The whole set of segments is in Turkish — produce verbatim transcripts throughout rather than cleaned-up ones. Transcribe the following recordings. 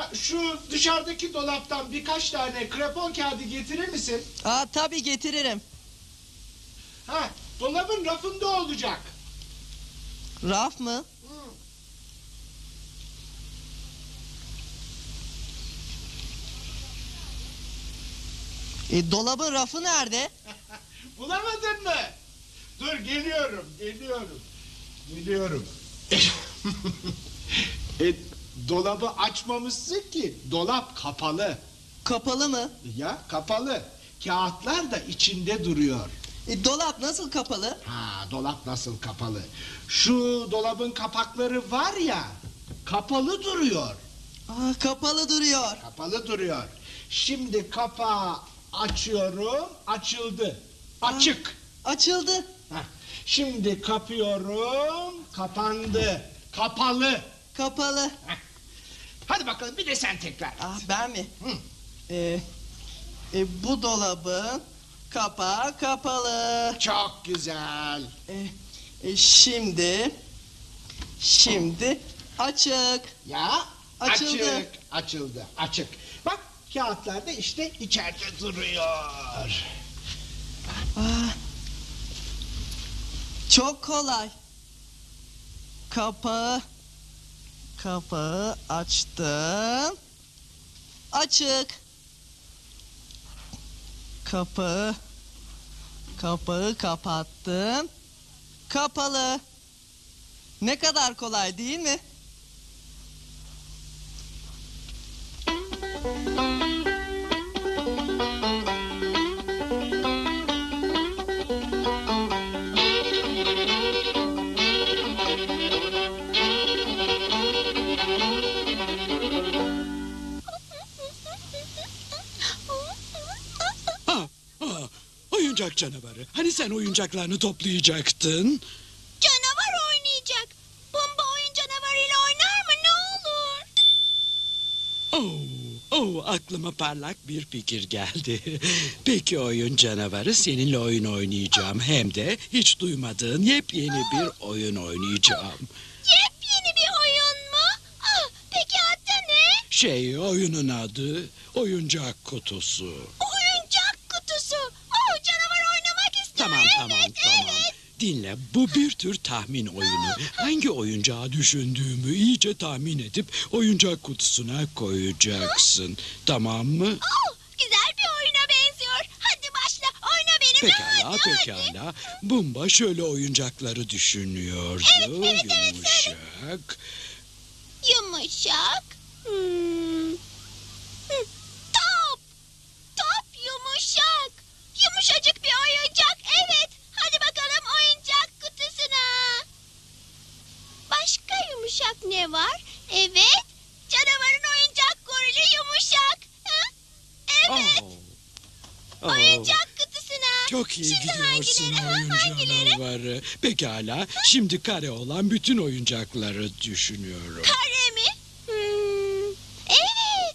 Bana şu dışarıdaki dolaptan birkaç tane krepon kağıdı getirir misin? Aa, tabii getiririm. Ha, dolabın rafında olacak. Raf mı? E, dolabın rafı nerede? Bulamadın mı? Dur geliyorum, geliyorum. Geliyorum. e, dolabı açmamışsın ki. Dolap kapalı. Kapalı mı? Ya kapalı. Kağıtlar da içinde duruyor. E, dolap nasıl kapalı? Ha, dolap nasıl kapalı? Şu dolabın kapakları var ya, kapalı duruyor. Aa, kapalı duruyor. Kapalı duruyor. Şimdi kapağı açıyorum, açıldı. Açık. Aa, açıldı. Heh. Şimdi kapıyorum, kapandı. Kapalı. Kapalı. Heh. Hadi bakalım bir de sen tekrar. Ah, ben mi? Hı. E, e, bu dolabın kapağı kapalı. Çok güzel. E, e, şimdi, şimdi açık. Ya Açıldı. açık, açıldı, açık. Bak kağıtlar da işte içeride duruyor. Aa, çok kolay. Kapağı, kapağı açtım. Açık. Kapağı, kapağı kapattım. Kapalı. Ne kadar kolay değil mi? Oyuncak canavarı. Hani sen oyuncaklarını toplayacaktın? Canavar oynayacak. Bumba oyun canavarıyla oynar mı ne olur? Oh, oh, aklıma parlak bir fikir geldi. Peki oyun canavarı, seninle oyun oynayacağım. Hem de hiç duymadığın yepyeni bir oyun oynayacağım. Yepyeni bir oyun mu? Ah, peki adı ne? Şey, oyunun adı oyuncak kutusu. Oyuncak kutusu. Oh, canavar oynamak istiyor. Tamam, evet, tamam, evet. tamam. Dinle, bu bir tür tahmin oyunu. Hangi oyuncağı düşündüğümü iyice tahmin edip oyuncak kutusuna koyacaksın. Tamam mı? Oh, güzel bir oyuna benziyor. Hadi başla, oyna benimle. Pekala, hadi, hadi. pekala. Bumba şöyle oyuncakları düşünüyordu. Evet, evet, evet, Yumuşak. Yumuşak. Hmm. Hmm, Top. Top yumuşak. Yumuşacık bir oyuncak. Evet. Hadi bakalım oyuncak kutusuna. Başka yumuşak ne var? Evet. Canavarın oyuncak gorili yumuşak. Hı? Evet. Oh. Oh. Oyuncak kutusuna. Çok iyi Şimdi gidiyorsun hangileri? oyun Hangileri? canavarı. Pekala, şimdi kare olan bütün oyuncakları düşünüyorum. Kare mi? Hmm, evet.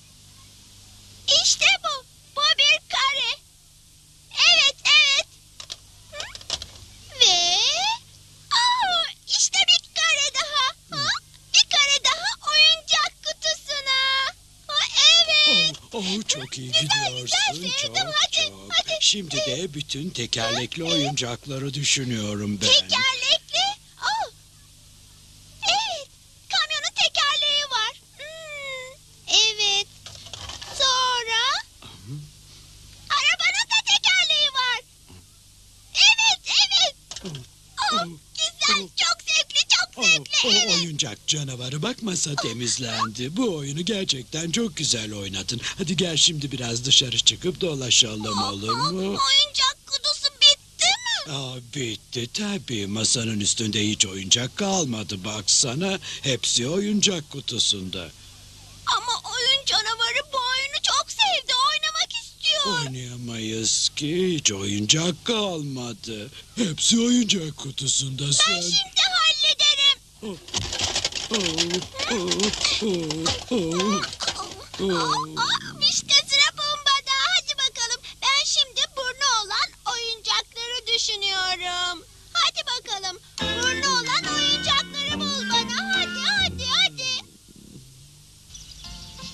İşte bu. Bu bir kare. Evet, evet. Hı? Ve... Oh, işte bir kare daha. Ha? Bir kare daha oyuncak kutusuna. Ha, evet. Oh, oh, çok iyi Güzel, gidiyorsun. güzel, sevdim. Çok Hadi, çok. hadi. Şimdi de bütün tekerlekli oyuncakları düşünüyorum ben. Tekerlekli. Oh. Evet. Kamyonun tekerleği var. Hmm, evet. Sonra... Arabanın da tekerleği var. Evet, evet. Oh, güzel, çok zevkli, çok Oh, zevkli. o Evet. oyuncak canavarı, bak masa temizlendi. Bu oyunu gerçekten çok güzel oynadın. Hadi gel şimdi biraz dışarı çıkıp dolaşalım, olur mu? Oyuncak kutusu bitti mi? Aa, bitti tabii. Masanın üstünde hiç oyuncak kalmadı, baksana. Hepsi oyuncak kutusunda. Ama oyun canavarı bu oyunu çok sevdi, oynamak istiyor. Oynayamayız ki, hiç oyuncak kalmadı. Hepsi oyuncak kutusunda Ben sen. şimdi hallederim. Oh, oh, oh, oh, oh. Aa, işte sıra bombada. Hadi bakalım. Ben şimdi burnu olan oyuncakları düşünüyorum. Hadi bakalım. Burnu olan oyuncakları bul bana. Hadi hadi hadi.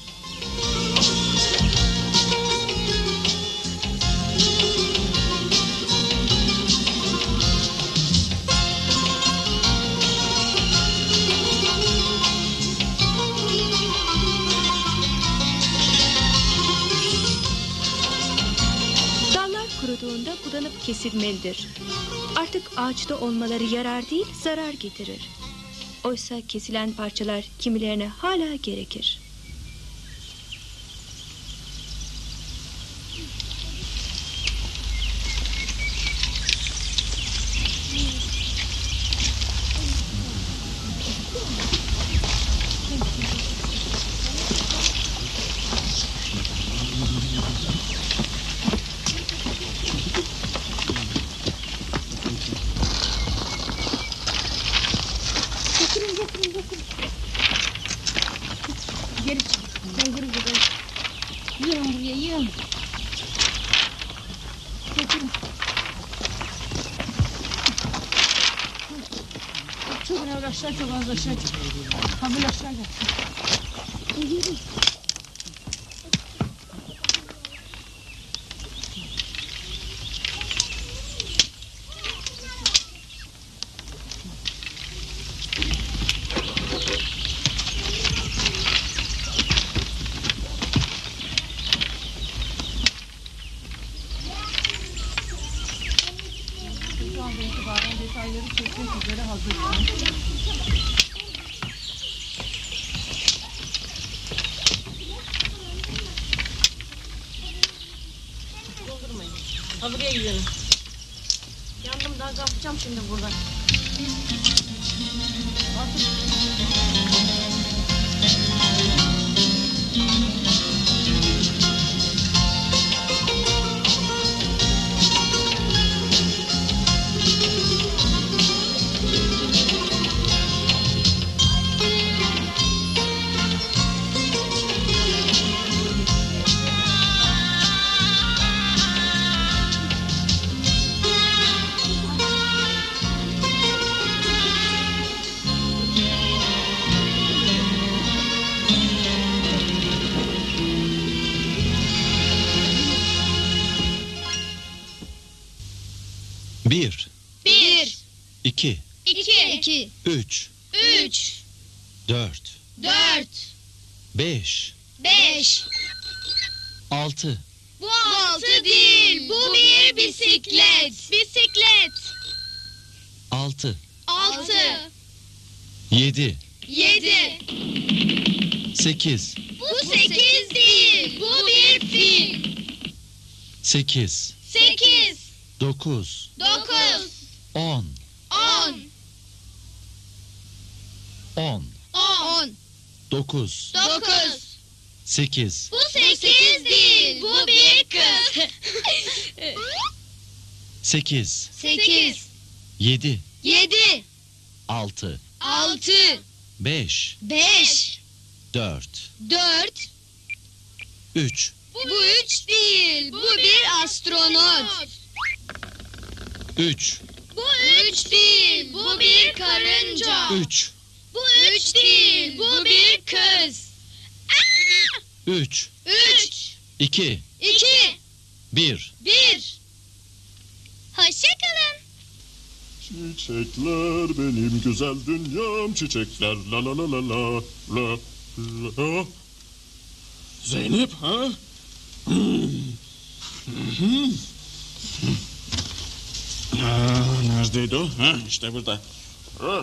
zamanında budanıp kesilmelidir. Artık ağaçta olmaları yarar değil, zarar getirir. Oysa kesilen parçalar kimilerine hala gerekir. Aşağı çok az aşağı çık. Kabul aşağı gel. Şu anda itibaren detayları çekmek üzere hazır. Ha buraya gidelim. Yandım daha kapacağım şimdi buradan. Bir, Bir, iki, iki, iki, üç, üç, dört, dört, beş, beş. altı, Bu altı değil, bu bir bisiklet. Bisiklet. altı, Altı, yedi, yedi. sekiz, Bu sekiz değil, bu bir fil. sekiz, Sekiz, dokuz, dokuz, on, on, on, on, dokuz, dokuz. sekiz, Bu sekiz değil, bu bir kız. sekiz, Sekiz, yedi, yedi, altı, altı, beş, beş, dört, dört. üç, Bu üç değil, bu bir astronot. üç, Bu üç değil, bu bir karınca. üç, Bu üç değil, bu bir kız. Aa! üç, Üç, iki, iki, bir. bir. Hoşçakalın. Çiçekler benim güzel dünyam, çiçekler la la la la la la la. Zeynep ha? Hmm. Hı hı. Aa, neredeydi o? Ha, işte burada. Ha.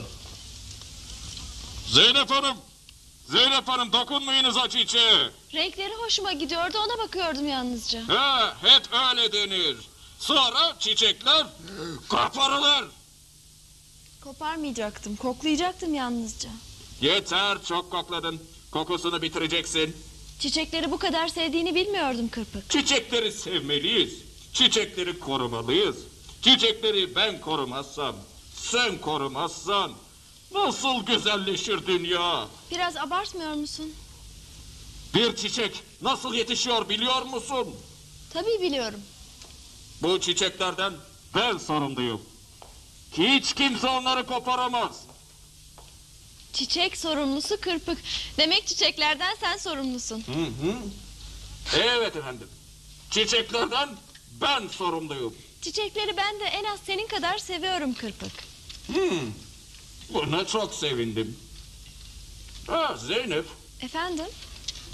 Zeynep Hanım! Zeynep Hanım dokunmayınız o çiçeğe. Renkleri hoşuma gidiyordu, ona bakıyordum yalnızca. Ha, hep öyle denir. Sonra çiçekler koparılır. Koparmayacaktım, koklayacaktım yalnızca. Yeter, çok kokladın. Kokusunu bitireceksin. Çiçekleri bu kadar sevdiğini bilmiyordum Kırpık. Çiçekleri sevmeliyiz. Çiçekleri korumalıyız. Çiçekleri ben korumazsam, sen korumazsan nasıl güzelleşir dünya? Biraz abartmıyor musun? Bir çiçek nasıl yetişiyor biliyor musun? Tabii biliyorum. Bu çiçeklerden ben sorumluyum. Hiç kimse onları koparamaz. Çiçek sorumlusu Kırpık. Demek çiçeklerden sen sorumlusun. Hı hı. Evet efendim. Çiçeklerden ben sorumluyum. Çiçekleri ben de en az senin kadar seviyorum Kırpık. Hmm. Buna çok sevindim. Ha Zeynep, Efendim?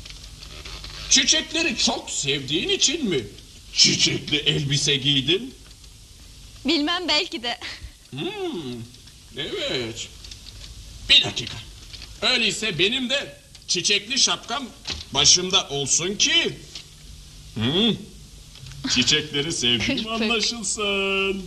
çiçekleri çok sevdiğin için mi çiçekli elbise giydin? Bilmem, belki de. Hmm, evet. Bir dakika. Öyleyse benim de çiçekli şapkam başımda olsun ki... Hmm, çiçekleri sevdiğim Kırpık. anlaşılsın.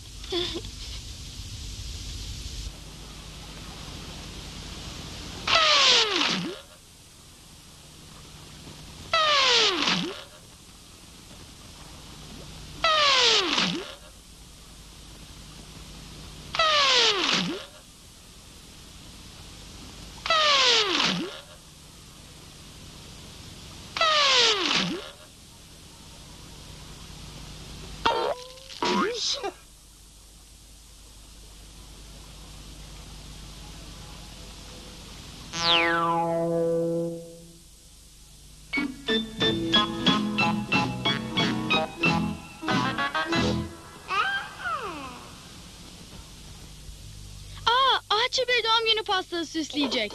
Aa, Ahçı bir doğum günü pastası süsleyecek.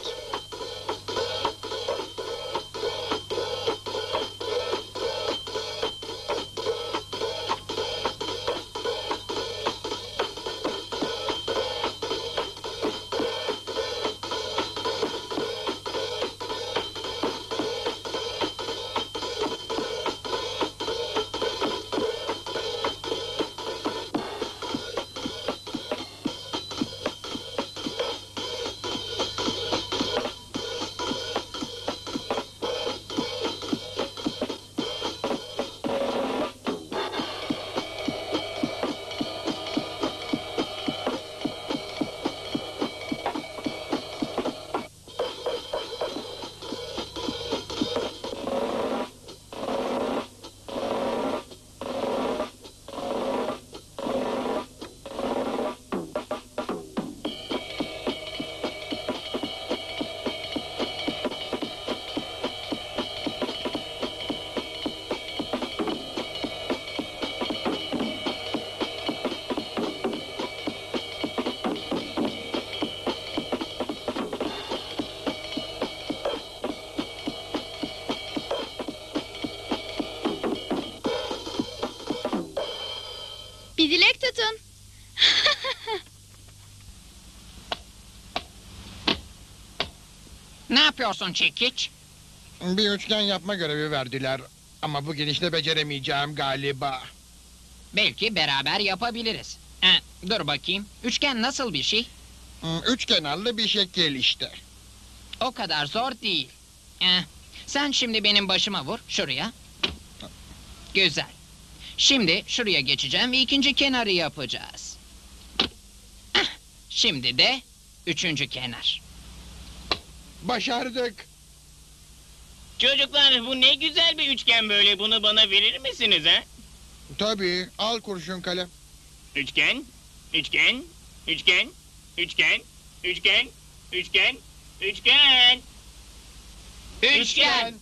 Bir dilek tutun. Ne yapıyorsun Çekiç? Bir üçgen yapma görevi verdiler. Ama bu gidişle beceremeyeceğim galiba. Belki beraber yapabiliriz. Ha, dur bakayım. Üçgen nasıl bir şey? Hmm, Üç kenarlı bir şekil işte. O kadar zor değil. Ha, sen şimdi benim başıma vur. Şuraya. Güzel. Şimdi şuraya geçeceğim ve ikinci kenarı yapacağız. Ah, şimdi de üçüncü kenar. Başardık. Çocuklar bu ne güzel bir üçgen böyle. Bunu bana verir misiniz ha? Tabii, al kurşun kalem. Üçgen, üçgen, üçgen, üçgen, üçgen, üçgen, üçgen. Üçgen.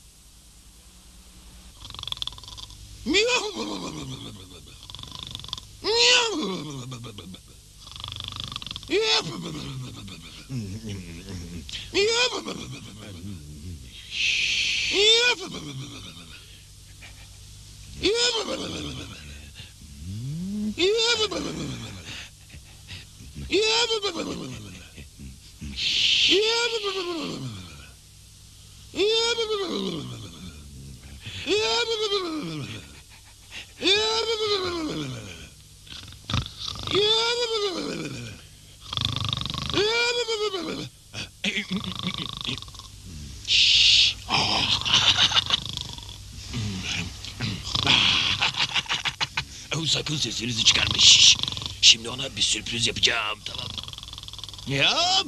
Sakın sesinizi çıkarmayın. Şiş. Şimdi ona bir sürpriz yapacağım, tamam mı? Ya Ya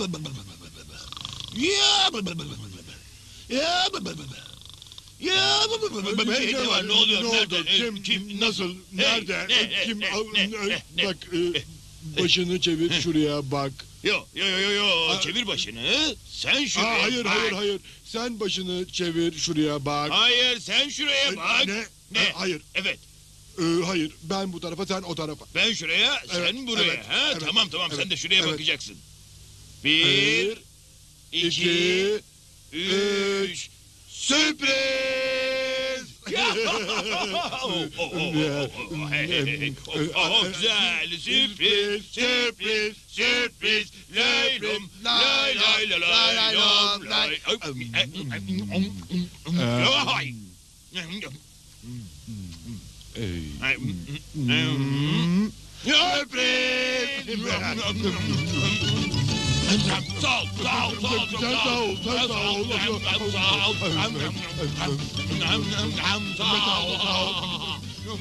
Ya Ya ne var, ne oluyor, ne nerede, oldu? Kim, kim, nasıl, Hey, nerede, ne, kim, ne, al- ne, ne- ne, bak, e, başını çevir şuraya bak. Yo yo yo yo yo Aa, çevir başını. Sen şuraya Aa, hayır, bak. hayır, hayır, sen başını çevir şuraya bak. Hayır sen şuraya E, bak. Ne? Ne? E, hayır. Evet. E, hayır, ben bu tarafa, sen o tarafa. Ben şuraya, Evet, sen buraya. evet, ha? evet, tamam tamam sen evet, de şuraya evet. bakacaksın. Bir, Bir, iki, iki, üç. Sürpriz! Oh, güzel. Sürpriz, sürpriz, sürpriz. Laylom, lay lay lay lay lom, lay. Ay. Sürpriz. Sağ ol, sağ ol, sağ ol, Sen sağ ol, sen sağ ol. sağ ol. Sağ ol.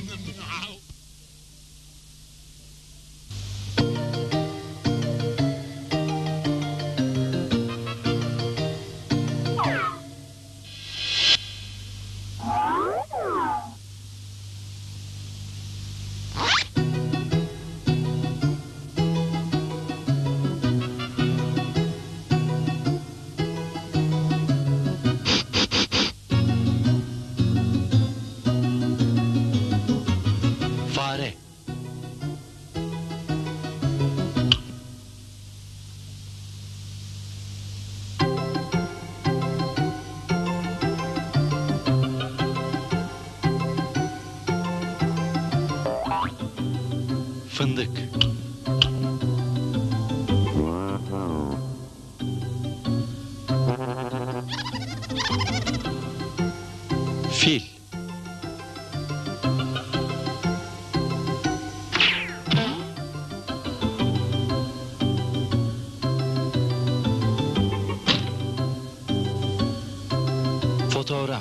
Fare. Fındık. Fil. Fotoğraf.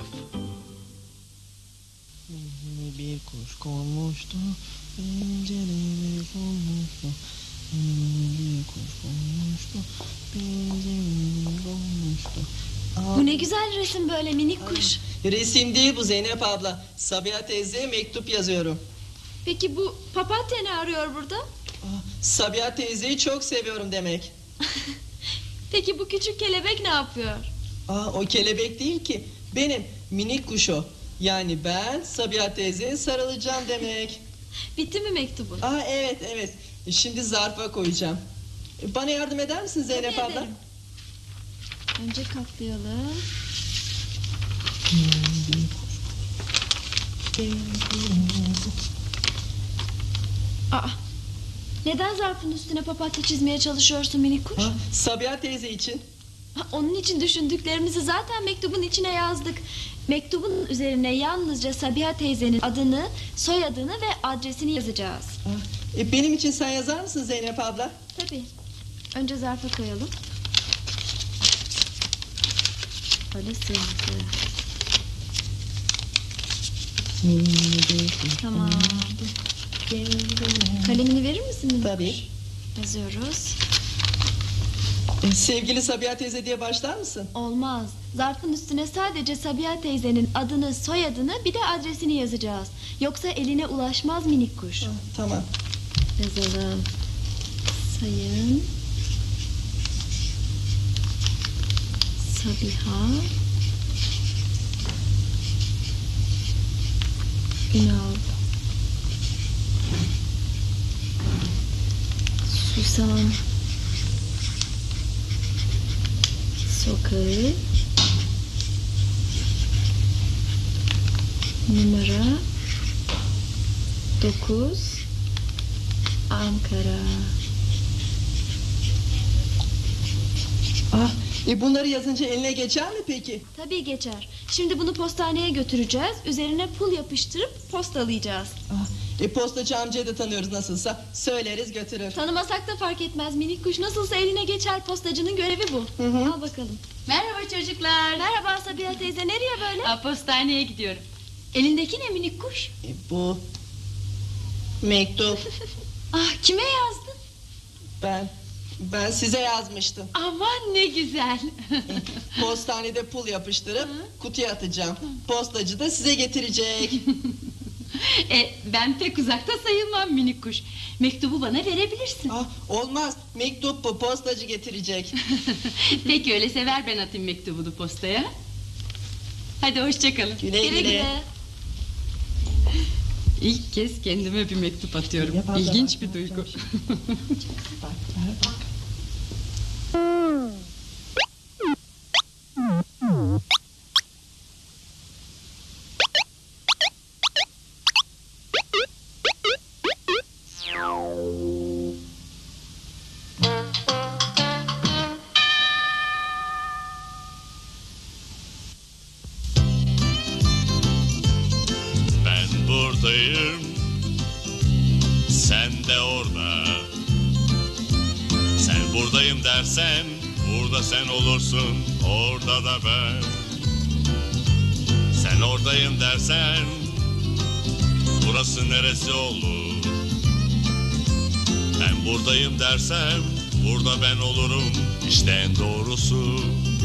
Bir kuş konmuştu, pencereye konmuştu. Bir kuş konmuştu, pencereye konmuştu. Bu ne güzel resim böyle minik kuş. Resim değil bu Zeynep abla. Sabiha teyzeye mektup yazıyorum. Peki bu papatya ne arıyor burada? Sabiha teyzeyi çok seviyorum demek. Peki bu küçük kelebek ne yapıyor? Aa, o kelebek değil ki. Benim minik kuş o. Yani ben Sabiha teyzeye sarılacağım demek. Bitti mi mektubun? Aa, evet evet. Şimdi zarfa koyacağım. Bana yardım eder misin Zeynep Tabii abla? ederim. Önce katlayalım. Aa, neden zarfın üstüne papatya çizmeye çalışıyorsun minik kuş? Ha, Sabiha teyze için. Ha, onun için düşündüklerimizi zaten mektubun içine yazdık. Mektubun üzerine yalnızca Sabiha teyzenin adını, soyadını ve adresini yazacağız. E, benim için sen yazar mısın Zeynep abla? Tabii. Önce zarfa koyalım. Böyle sığdı. Tamam. Kalemini verir misin? Tabii. Yazıyoruz. E, sevgili Sabiha teyze diye başlar mısın? Olmaz. Zarfın üstüne sadece Sabiha teyzenin adını, soyadını bir de adresini yazacağız. Yoksa eline ulaşmaz minik kuş. Ha, tamam. Yazalım. Sayın Sabiha Ünal Susam Sokağı Numara dokuz Ankara. Ah, e bunları yazınca eline geçer mi peki? Tabii geçer. Şimdi bunu postaneye götüreceğiz. Üzerine pul yapıştırıp postalayacağız. Ah, e postacı amcayı da tanıyoruz nasılsa. Söyleriz götürür. Tanımasak da fark etmez. Minik kuş nasılsa eline geçer. Postacının görevi bu. Hı hı. Al bakalım. Merhaba çocuklar. Merhaba Sabiha teyze. Nereye böyle? Aa, postaneye gidiyorum. Elindeki ne minik kuş? E, bu mektup. Ah, kime yazdın? Ben ben size yazmıştım. Aman ne güzel. Postanede pul yapıştırıp kutuya atacağım. Postacı da size getirecek. e, ben pek uzakta sayılmam minik kuş. Mektubu bana verebilirsin. Ah, olmaz. Mektup bu. Postacı getirecek. Peki öyleyse ver ben atayım mektubunu postaya. Hadi hoşça kalın. Güle güle. Güle güle. İlk kez kendime bir mektup atıyorum. İlginç bir duygu. buradayım, sen de orada. Sen buradayım dersen, burada sen olursun, orada da ben. Sen oradayım dersen, burası neresi olur? Ben buradayım dersem, burada ben olurum, işte en doğrusu.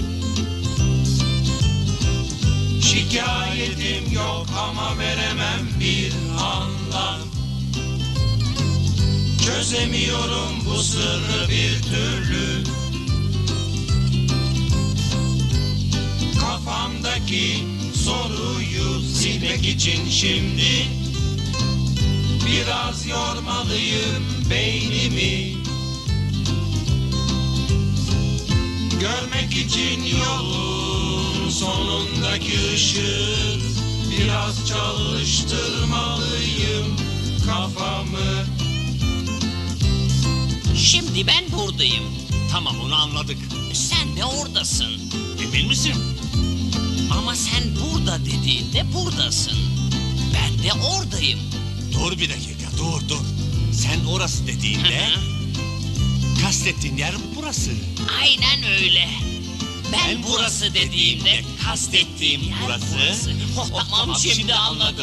Şikayetim yok ama veremem bir anlam. Çözemiyorum bu sırrı bir türlü. Kafamdaki soruyu silmek için şimdi biraz yormalıyım beynimi. Görmek için yolun sonundaki ışığı biraz çalıştırmalıyım kafamı. Şimdi ben buradayım. Tamam, onu anladık. Sen de oradasın. Emin misin? Ama sen burada dediğinde buradasın. Ben de oradayım. Dur bir dakika, dur dur. Sen orası dediğinde kastettiğin yer burası. Aynen öyle. Ben, ben burası dediğimde kastettiğim yer burası. burası. Tamam, tamam, şimdi, şimdi anladım.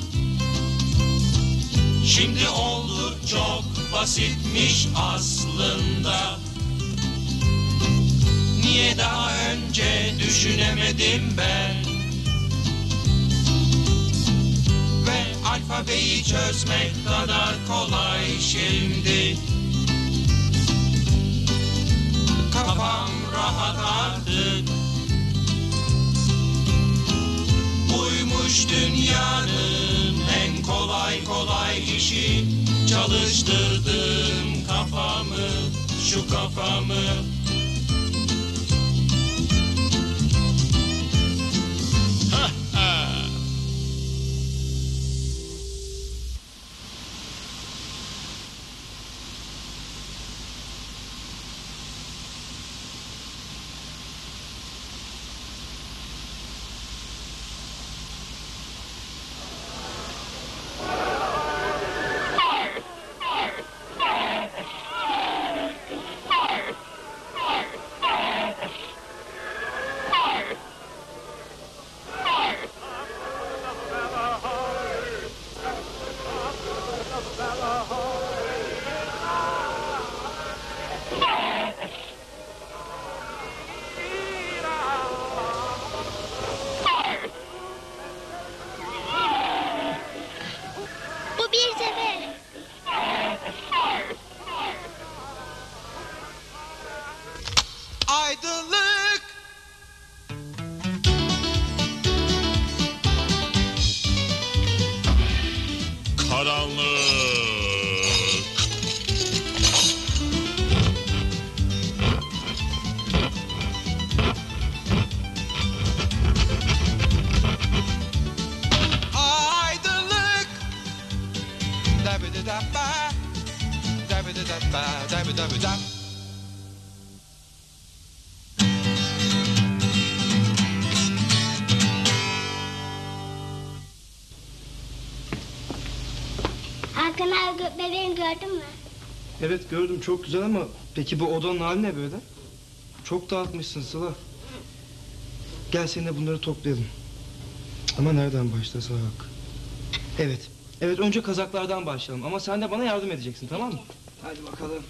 Şimdi oldu, çok basitmiş aslında. Niye daha önce düşünemedim ben? Ve alfabeyi çözmek kadar kolay şimdi. Kafam rahat artık. Buymuş dünyanın en kolay kolay işi. Çalıştırdım kafamı, şu kafamı. Bu bir sefer. Aydınlık. Karanlık. Aydınlık. Dabıdıdabba, dabıdıdabba, dabıdıdabba. Hakan abi gö- bebeğimi gördün mü? Evet gördüm, çok güzel ama peki bu odanın hali ne böyle? Çok dağıtmışsın Sıla. Gel seninle bunları toplayalım. Ama nereden başlasak? Evet. Evet, önce kazaklardan başlayalım ama sen de bana yardım edeceksin, tamam mı? Hadi bakalım.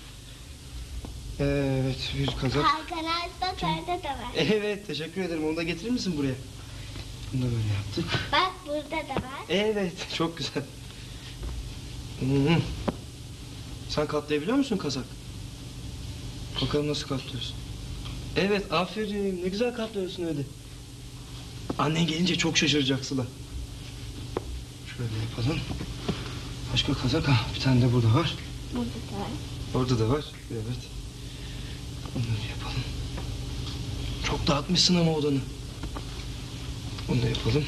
Evet, bir kazak. Hakan abi bak orada da var. Evet, teşekkür ederim. Onu da getirir misin buraya? Bunu da böyle yaptık. Bak burada da var. Evet, çok güzel. Hmm. Sen katlayabiliyor musun kazak? Bakalım nasıl katlıyorsun. Evet, aferin. Ne güzel katlıyorsun öyle. Annen gelince çok şaşıracak Sıla. Şöyle yapalım. Başka kazak, ha bir tane de burada var. Burada da var. Orada da var, evet. Onları yapalım. Çok dağıtmışsın ama odanı. Onu da yapalım.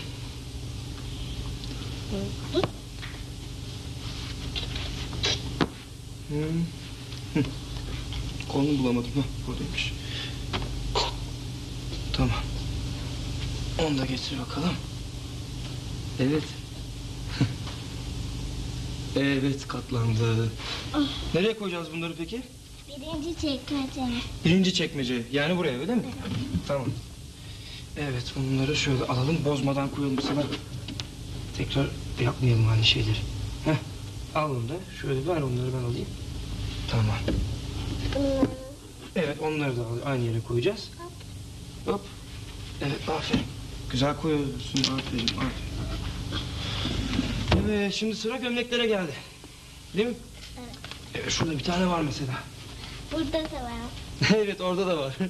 Hmm. Hı. Kolunu bulamadım, ha buradaymış. Tamam. Onu da getir bakalım. Evet. Evet, katlandı. Nereye koyacağız bunları peki? Birinci çekmece. Birinci çekmece. Yani buraya öyle mi? Tamam. Evet, bunları şöyle alalım, bozmadan koyalım sana. Tekrar yapmayalım aynı şeyleri. Heh, al onu da. Şöyle ver, onları ben alayım. Tamam. Evet, onları da al, aynı yere koyacağız. Hop. Evet, aferin. Güzel koyuyorsun, aferin, aferin. Evet, şimdi sıra gömleklere geldi. Değil mi? Evet. Evet, şurada bir tane var mesela. Burada da var. Evet, orada da var.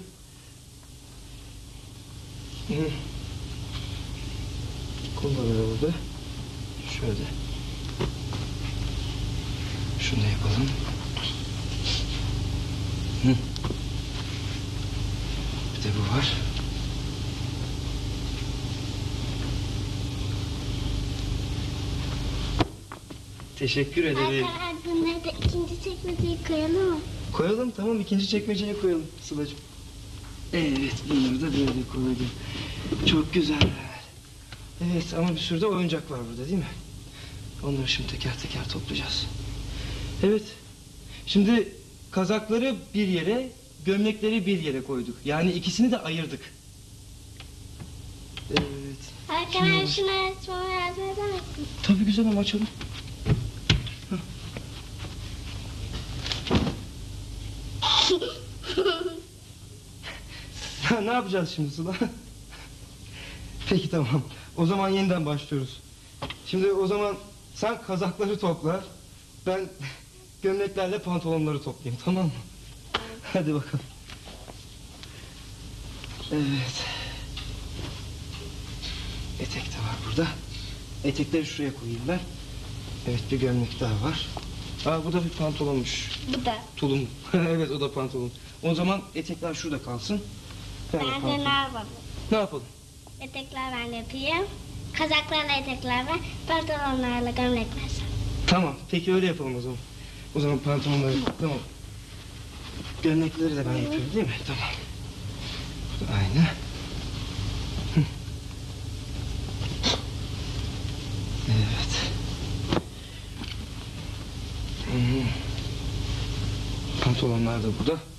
Kullanıyor orada. Şöyle. Şunu da yapalım. Hı. Bir de bu var. Teşekkür ederim. Arkadaşlar bunları da ikinci çekmeceye koyalım mı? Koyalım, tamam, ikinci çekmeceye koyalım Sıla'cığım. Evet, bunları da böyle koydum. Çok güzel. Evet, ama bir sürü de oyuncak var burada, değil mi? Onları şimdi teker teker toplayacağız. Evet, şimdi kazakları bir yere, gömlekleri bir yere koyduk. Yani ikisini de ayırdık. Evet. Arkadaşlar şunu açmamı yardım eder misin? Tabii güzel, ama açalım. Ne yapacağız şimdi Sıla? Peki tamam. O zaman yeniden başlıyoruz. Şimdi o zaman sen kazakları topla. Ben gömleklerle pantolonları toplayayım, tamam mı? Hadi bakalım. Evet. Etek de var burada. Etekleri şuraya koyayım ben. Evet, bir gömlek daha var. Aa, bu da bir pantolonmuş. Bu da. Tulum. Evet, o da pantolon. O zaman etekler şurada kalsın. Ben de ne yapalım? Ne yapalım? Etekler ben yapayım. Kazaklarla etekler ver. Pantolonlarla gömlekler sen. Tamam, peki öyle yapalım o zaman. O zaman pantolonları, tamam. Gömlekleri de ben yapıyorum, değil mi? Tamam. Bu da aynı. Evet. Hmm. Pantolonlar da burada.